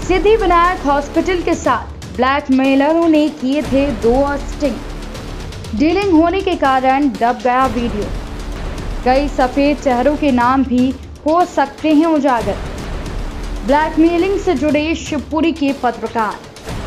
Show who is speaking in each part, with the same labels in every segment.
Speaker 1: Siddhi Vinayak hospital के साथ ब्लैकमेलरों ने किए थे 2 स्टिंग। डीलिंग होने के कारण दब गया वीडियो। कई सफेद चेहरों के नाम भी हो सकते हैं उजागर। ब्लैकमेलिंग से जुड़े शिवपुरी के पत्रकार।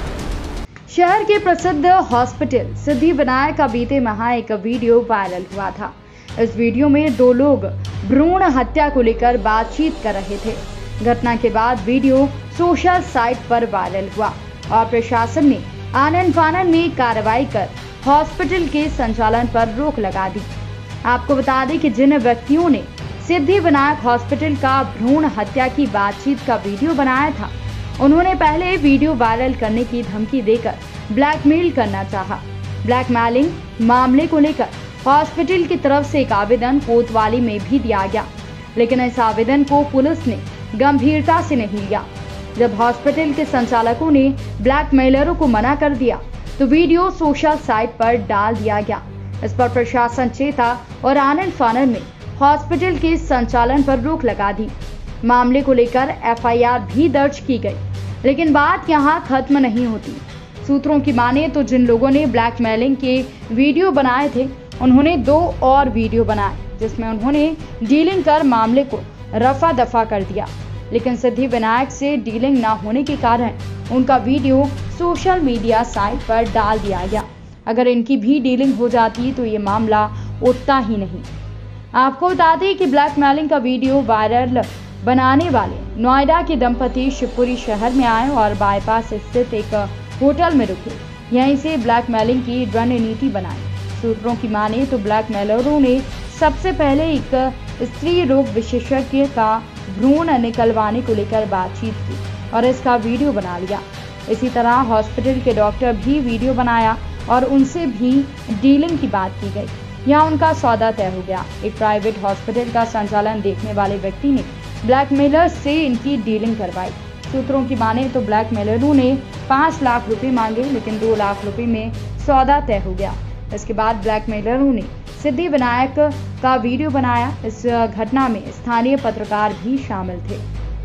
Speaker 1: शहर के प्रसिद्ध हॉस्पिटल सिद्धि विनायक का बीते माह एक वीडियो वायरल हुआ था। इस वीडियो में 2 लोग भ्रूण हत्या को लेकर बातचीत कर रहे थे। घटना के बाद वीडियो सोशल साइट पर वायरल हुआ और प्रशासन ने आनन फानन में कार्रवाई कर हॉस्पिटल के संचालन पर रोक लगा दी। आपको बता दें कि जिन व्यक्तियों ने सिद्धि विनायक हॉस्पिटल का भ्रूण हत्या की बातचीत का वीडियो बनाया था, उन्होंने पहले वीडियो वायरल करने की धमकी देकर ब्लैकमेल करना चाहा। ब्लैकमेलिंग मामले को लेकर हॉस्पिटल की तरफ से एक आवेदन कोतवाली में भी दिया गया, लेकिन इस आवेदन को पुलिस ने गंभीरता से नहीं लिया। जब हॉस्पिटल के संचालकों ने ब्लैकमेलरों को मना कर दिया तो वीडियो सोशल साइट पर डाल दिया गया। इस पर प्रशासन चेता और आनन फानन में हॉस्पिटल के संचालन पर रोक लगा दी। मामले को लेकर एफआईआर भी दर्ज की गई, लेकिन बात यहां खत्म नहीं होती। सूत्रों की माने तो जिन लोगों ने ब्लैकमेलिंग के वीडियो बनाए थे, उन्होंने 2 और वीडियो बनाए जिसमें उन्होंने डीलिंग कर मामले को रफा दफा कर दिया, लेकिन सिद्धि विनायक से डीलिंग न होने के कारण उनका वीडियो सोशल मीडिया साइट पर डाल दिया गया। अगर इनकी भी डीलिंग हो जाती तो ये मामला उठता ही नहीं। आपको बता दें कि ब्लैकमेलिंग का वीडियो वायरल बनाने वाले नोएडा के दंपति शिवपुरी शहर में आए और बाईपास स्थित एक होटल में रुके। यहीं से ब्लैकमेलिंग की रणनीति बनाई। सूत्रों की माने तो ब्लैकमेलरों ने सबसे पहले एक स्त्री रोग विशेषज्ञ का भ्रूण निकलवाने को लेकर बातचीत की और इसका वीडियो बना लिया। इसी तरह हॉस्पिटल के डॉक्टर भी वीडियो बनाया और उनसे भी डीलिंग की बात की गई। यहाँ उनका सौदा तय हो गया। एक प्राइवेट हॉस्पिटल का संचालन देखने वाले व्यक्ति ने ब्लैकमेलर से इनकी डीलिंग करवाई। सूत्रों की माने तो ब्लैकमेलरों ने 5 लाख रुपए मांगे, लेकिन 2 लाख रुपए में सौदा तय हो गया। इसके बाद ब्लैकमेलरों ने सिद्धि विनायक का वीडियो बनाया। इस घटना में स्थानीय पत्रकार भी शामिल थे।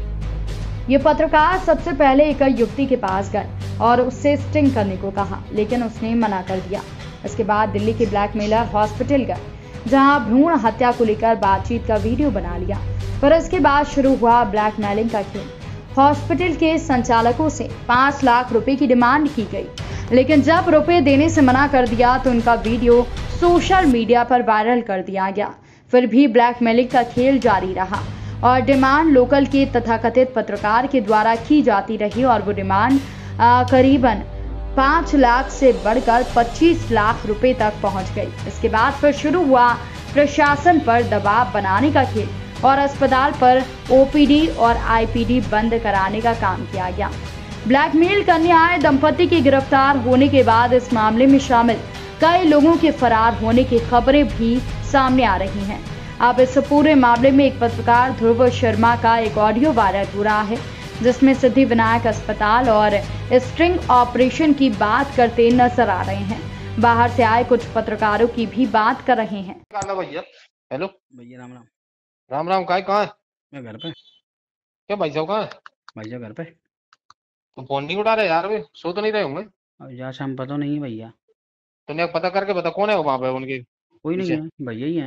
Speaker 1: ये पत्रकार सबसे पहले एक युवती के पास गए और उससे स्टिंग करने को कहा, लेकिन उसने मना कर दिया। इसके बाद दिल्ली के ब्लैकमेलर हॉस्पिटल गए, जहां भ्रूण हत्या को लेकर बातचीत का वीडियो बना लिया। पर इसके बाद शुरू हुआ ब्लैकमेलिंग का खेल। हॉस्पिटल के संचालकों से 5 लाख रुपए की डिमांड की गई, लेकिन जब रुपए देने से मना कर दिया तो उनका वीडियो सोशल मीडिया पर वायरल कर दिया गया। फिर भी ब्लैकमेलिंग का खेल जारी रहा और डिमांड लोकल के तथाकथित पत्रकार के द्वारा की जाती रही और वो डिमांड करीबन 5 लाख से बढ़कर 25 लाख रुपए तक पहुंच गई। इसके बाद फिर शुरू हुआ प्रशासन पर दबाव बनाने का खेल और अस्पताल पर ओपीडी और आईपीडी बंद कराने का काम किया गया। ब्लैकमेल करने आए दंपति के गिरफ्तार होने के बाद इस मामले में शामिल कई लोगों के फरार होने की खबरें भी सामने आ रही हैं। अब इस पूरे मामले में एक पत्रकार ध्रुव शर्मा का एक ऑडियो वायरल हो रहा है, जिसमें सिद्धि विनायक अस्पताल और स्ट्रिंग ऑपरेशन की बात करते नजर आ रहे हैं। बाहर से आए कुछ पत्रकारों की भी बात कर रहे हैं।
Speaker 2: भैया हेलो
Speaker 3: भैया राम राम।
Speaker 2: राम राम। कहाँ है?
Speaker 3: मैं घर पे।
Speaker 2: क्या भाई साहब कहाँ है?
Speaker 3: भैया घर पे।
Speaker 2: तो फोन नहीं उठा रहे यार, अभी सो तो नहीं रहे होंगे?
Speaker 3: अब यहाँ शाम पता नहीं है भैया।
Speaker 2: तूने पता करके बता कौन है वहां पे उनके
Speaker 3: कोई नहीं
Speaker 2: पीछे?
Speaker 3: है, भैया ही है।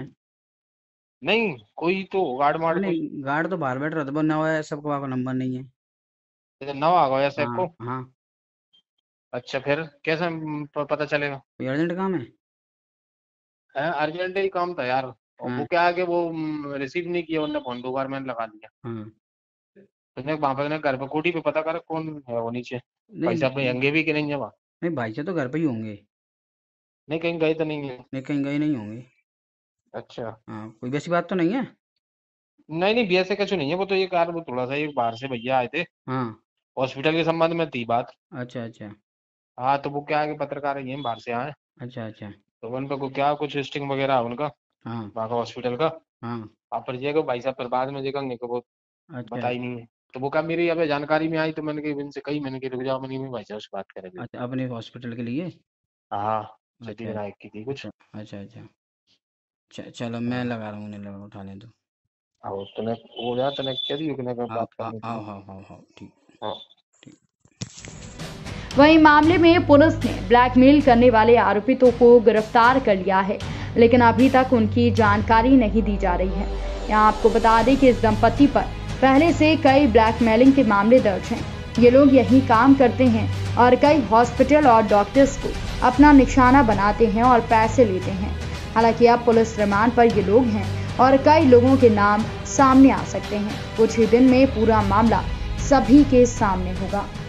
Speaker 2: नहीं कोई तो गार्ड मार्ड कोई?
Speaker 3: नहीं, गार्ड तो बाहर बैठ रहा था, पर नवा है, सबको आपका नंबर नहीं है।
Speaker 2: नवा आ गया सेफ को?
Speaker 3: हाँ हाँ।
Speaker 2: अच्छा फिर कैसे पता चलेगा?
Speaker 3: कोई अर्जेंट काम है?
Speaker 2: अर्जेंट ही काम था यार। और वो
Speaker 3: हाँ
Speaker 2: क्या है कि वो रिसीव नहीं किया उन्होंने फोन, 2 बार मैंने लगा दिया।
Speaker 3: हाँ।
Speaker 2: तूने वहां पे घर पे कोठी पे पता कर कौन है वो नीचे। भाई साहब
Speaker 3: नहीं
Speaker 2: यंगे भी कि नहीं है वहाँ?
Speaker 3: नहीं, भाई से तो घर पे ही होंगे।
Speaker 2: नहीं कहीं गए तो नहीं है?
Speaker 3: नहीं, कहीं गए नहीं होंगे।
Speaker 2: अच्छा।
Speaker 3: हाँ, कोई वैसी बात तो नहीं है।
Speaker 2: नहीं नहीं भैया से कुछ नहीं है, वो तो ये कार वो थोड़ा सा एक बाहर से भैया आए थे,
Speaker 3: हाँ।
Speaker 2: हॉस्पिटल के संबंध में थी बात।
Speaker 3: अच्छा अच्छा।
Speaker 2: हाँ तो वो क्या है कि पत्रकार है, ये बाहर से आए,
Speaker 3: अच्छा अच्छा।
Speaker 2: तो उन पे क्या कुछ स्टिंग वगैरह है उनका
Speaker 3: हाँ
Speaker 2: वहाँ का हॉस्पिटल का।
Speaker 3: हाँ।
Speaker 2: आप पर जाएगा भाई साहब, पर बाद में देखेंगे कि वो
Speaker 3: अच्छा
Speaker 2: बताई नहीं है। तो वो क्या मेरी अब जानकारी में आई तो मैंने कही इनसे, कही मैंने कि रुक जाओ, मैंने कहा भाई साहब से बात करेंगे।
Speaker 3: अच्छा, अपने हॉस्पिटल के लिए।
Speaker 2: हाँ
Speaker 3: अच्छा
Speaker 2: सिद्धिविनायक की थी कुछ।
Speaker 3: अच्छा अच्छा अच्छा। चलो मैं लगा रहा हूँ, उन्हें लगा उठाने दो।
Speaker 2: हाँ तूने हो जा, तूने क्या दी, बात
Speaker 3: आओ
Speaker 2: करनी थी।
Speaker 3: आओ आओ आओ आओ, ठीक
Speaker 2: हाँ।
Speaker 3: ठीक।
Speaker 1: वहीं मामले में पुलिस ने ब्लैकमेल करने वाले आरोपितों को गिरफ्तार कर लिया है, लेकिन अभी तक उनकी जानकारी नहीं दी जा रही है। यहाँ आपको बता दें कि इस दंपति पर पहले से कई ब्लैकमेलिंग के मामले दर्ज हैं। ये लोग यही काम करते हैं और कई हॉस्पिटल और डॉक्टर्स को अपना निशाना बनाते हैं और पैसे लेते हैं। हालांकि अब पुलिस रिमांड पर ये लोग हैं और कई लोगों के नाम सामने आ सकते हैं। कुछ ही दिन में पूरा मामला सभी के सामने होगा।